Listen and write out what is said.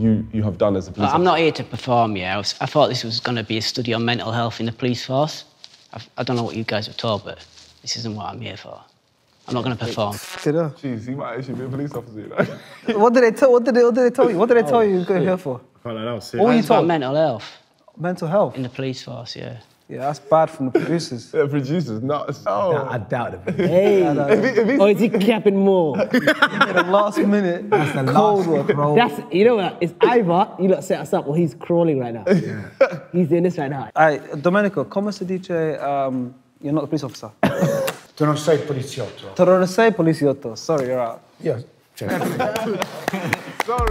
you have done as a police officer? I'm not here to perform, yeah. I thought this was going to be a study on mental health in the police force. I don't know what you guys were told, but this isn't what I'm here for. I'm not going to perform. Jeez, he might actually be a police officer, you know? What did they tell you? What did they tell you you're going here for? Can't lie, that was sick. What were you It's about told? mental health Mental health? in the police force, yeah. Yeah, that's bad from the producers. The producers, no. Oh. I doubt it. Hey. If Or is he capping more? The last minute, That's the cold last work, bro. That's, you know what? It's either you lot set us up or he's crawling right now. He's doing this right now. Alright, Domenico, come si dice, you're not a police officer. Tu non sei poliziotto. Tu non sei poliziotto. Sorry, you're out. Io, cioè.